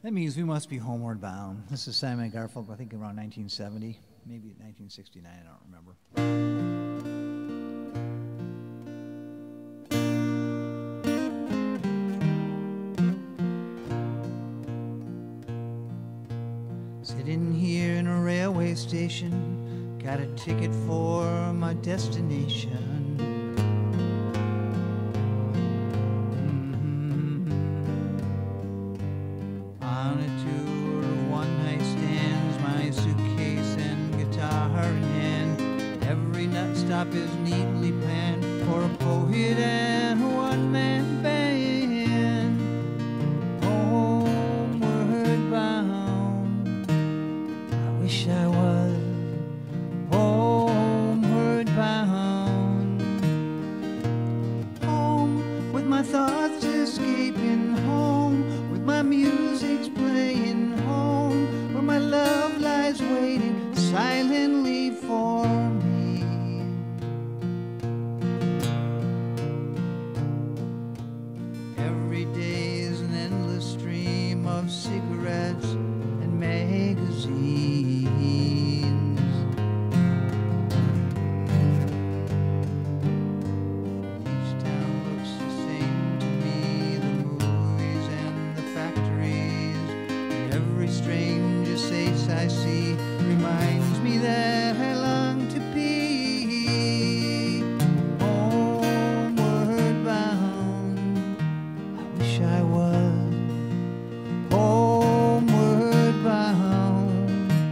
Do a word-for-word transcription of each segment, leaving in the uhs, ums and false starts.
That means we must be homeward bound. This is Simon Garfunkel, I think around nineteen seventy, maybe nineteen sixty-nine, I don't remember. Sitting here in a railway station, got a ticket for my destination. Stop is neatly planned for a poet and a one-man band. Homeward bound, I wish I was homeward bound. Home with my thoughts escaping, home with my music's playing, home where my love lies waiting silently for me. Cigarettes and magazines. Each town looks the same to me, the movies and the factories, and every strange face I see reminds me that I long to be homeward bound. I wish I was homeward bound,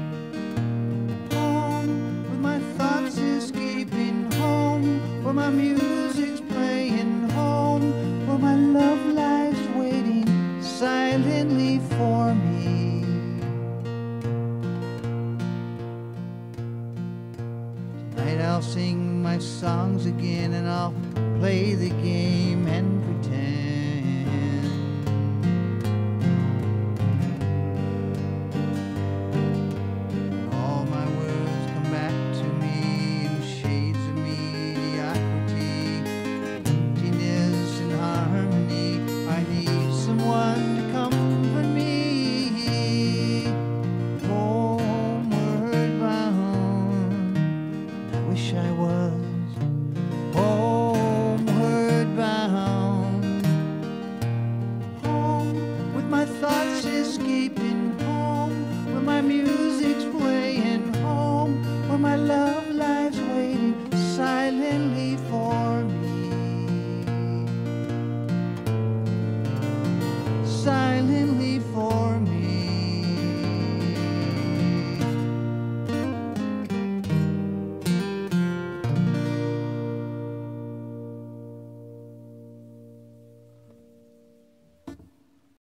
home with my thoughts escaping, home where my music's playing, home where my love lies waiting silently for me. Tonight I'll sing my songs again and I'll play the game and pretend